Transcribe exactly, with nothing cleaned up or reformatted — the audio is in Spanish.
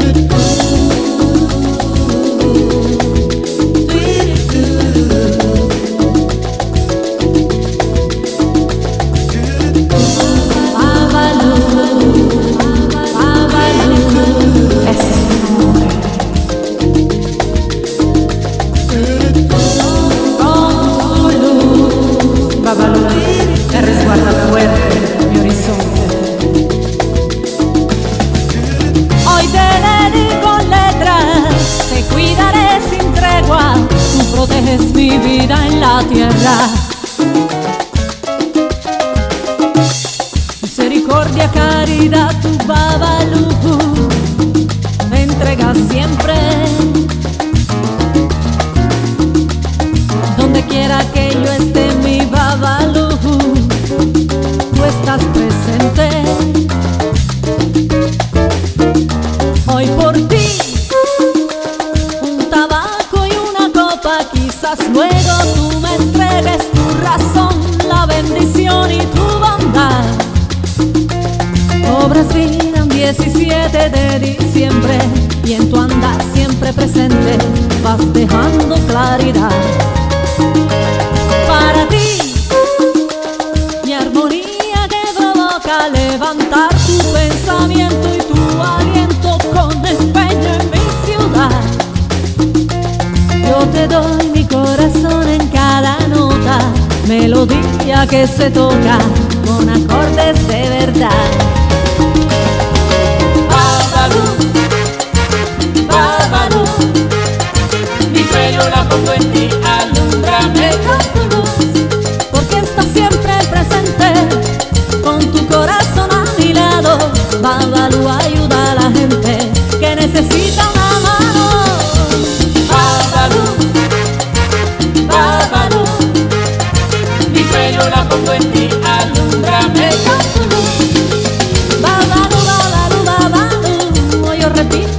Es mi vida en la tierra. Misericordia, caridad, tu Babalu me entregas siempre. Donde quiera que yo esté, mi Babalu, tú estás presente. Hoy por ti quizás luego tú me entregues tu razón, la bendición y tu bondad. Obras vida un diecisiete de diciembre y en tu andar siempre presente vas dejando claridad. Para ti, mi armonía que provoca levantar tu pensamiento y tu aliento con empeño en mi ciudad. Yo te doy mi corazón en cada nota, melodía que se toca con acordes de verdad. Babalu, Babalu, mi fe yo la pongo en ti, alúmbrame con tu luz. Porque estás siempre presente, con tu corazón a mi lado. Babalu ayuda a la gente que necesita una mano. Yo la pongo en ti, alúmbrame con tu luz. Babalu, Babalu, Babalu, yo repito.